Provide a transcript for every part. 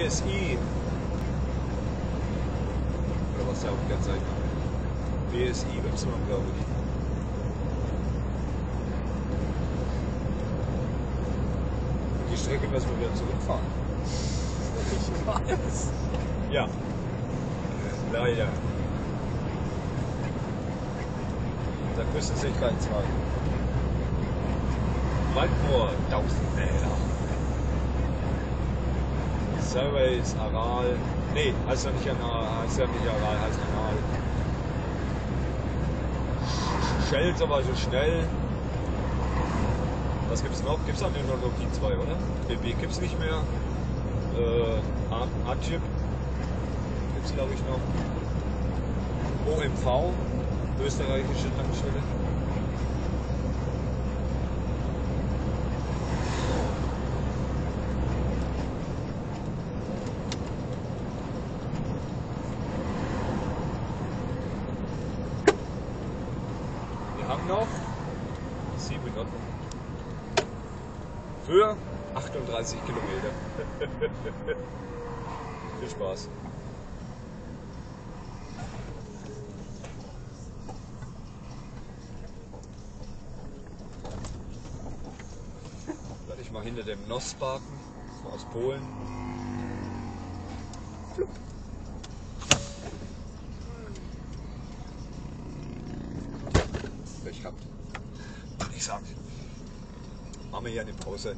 BSI. Oder was der auf der Seite? BSI Y, glaube ich. Die Strecke müssen wir wieder zurückfahren. Ich weiß. Ja. Leider. Da küssen sich kein Zwei. Waldmoor, 1000 Meter. Surveys, Aral. Nee, heißt ja nicht Aral, heißt ja nicht Aral, heißt Aral. Schells aber so schnell. Was gibt's noch? Gibt's dann nur noch die 2, oder? BB gibt's nicht mehr. A-Chip gibt's glaube ich noch. OMV, österreichische Tankstelle. Wir haben noch 7 Minuten für 38 Kilometer. Viel Spaß. Werde ich mal hinter dem NOS parken, aus Polen. Pech gehabt. Ich sag, machen wir hier eine Pause.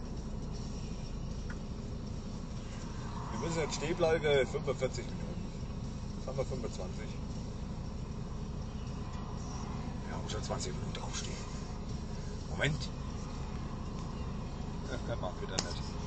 Wir müssen jetzt stehen bleiben, 45 Minuten. Jetzt haben wir 25. Wir haben schon 20 Minuten draufstehen. Moment. Ja, mag wieder nicht.